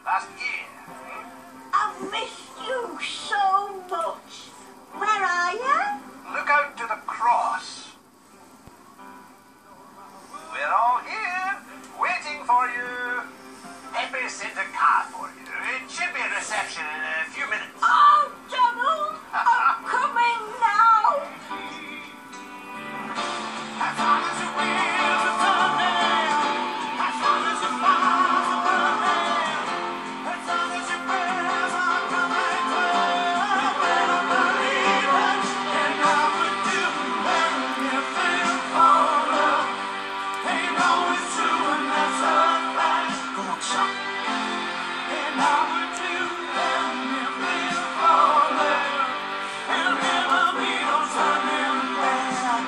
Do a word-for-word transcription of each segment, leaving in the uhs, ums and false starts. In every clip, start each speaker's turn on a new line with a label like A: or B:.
A: last year.
B: I've missed you so much. Where are you?
A: Look out to the cross. We're all here, waiting for you. Pepe sent a card for you. It should be a reception in a few minutes.
B: Oh, Donald, I'm coming now.
A: As long as the wheels are turning, as long as the fires are burning, as long as your prayers are coming true, I don't believe it, and I would do anything for love. They know it's true and that's a fact. Go on, son. And I would do anything for love. There'll never be no turning back.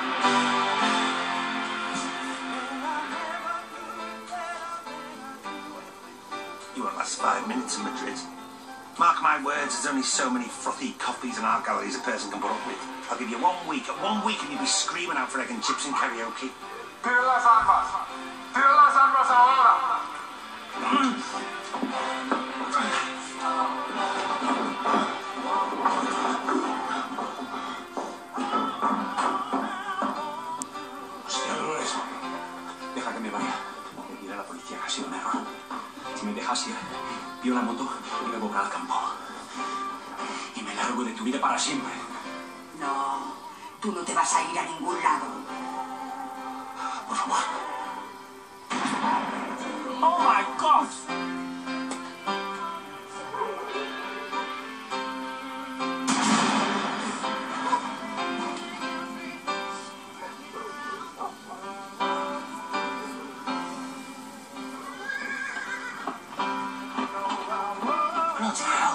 C: You won't last five minutes in Madrid. Mark my words, there's only so many frothy coffees and art galleries a person can put up with. I'll give you one week. One week and you'll be screaming out for egg and chips in karaoke.
A: Tira las armas. Tira las armas ahora.
C: Hostia, Dolores. Deja que me vaya. Me pide la policía, ha sido un error. Si me dejas ir, pido la moto y me voy al campo. Y me largo de tu vida para siempre.
B: No, tú no te vas a ir a ningún lado.
C: Por favor. Oh my God. What the hell?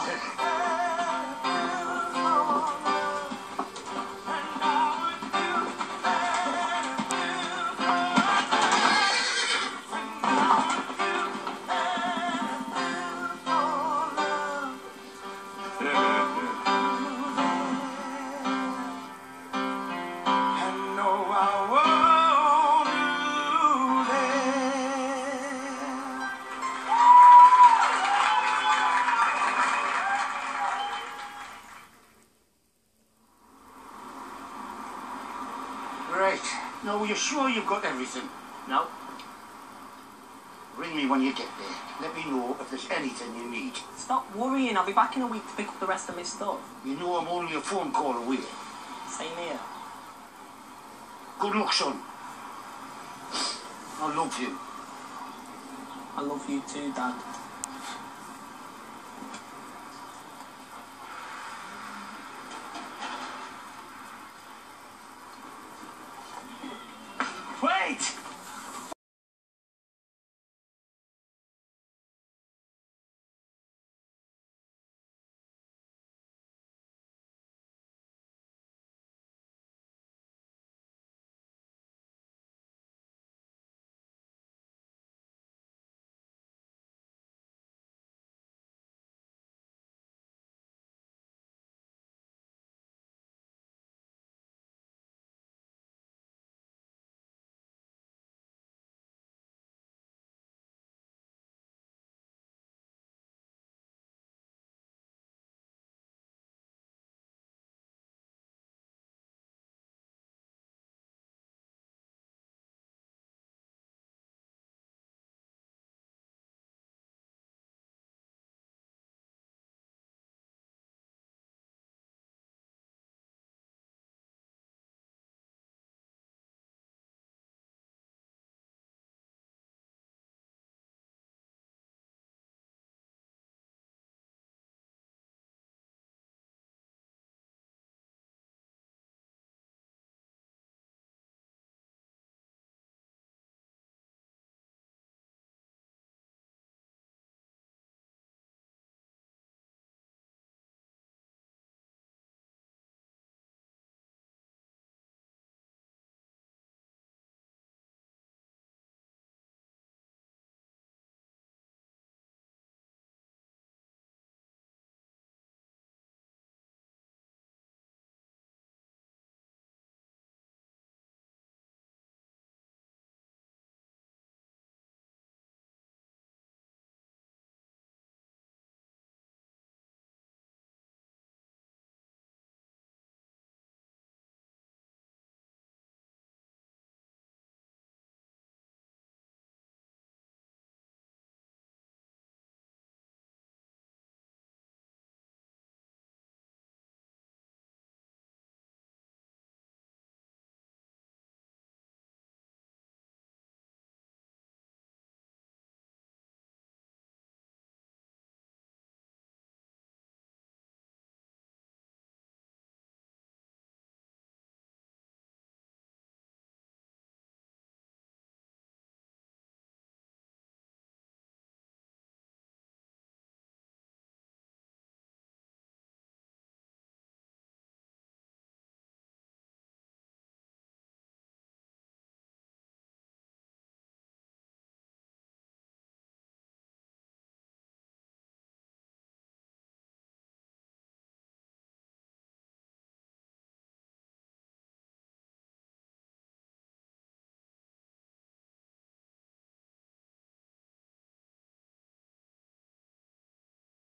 D: Right. Now, you're sure you've got everything?
E: No.
D: Ring me when you get there. Let me know if there's anything you need.
E: Stop worrying. I'll be back in a week to pick up the rest of my stuff.
D: You know I'm only a phone call away.
E: Same here.
D: Good luck, son. I love you.
E: I love you too, Dad.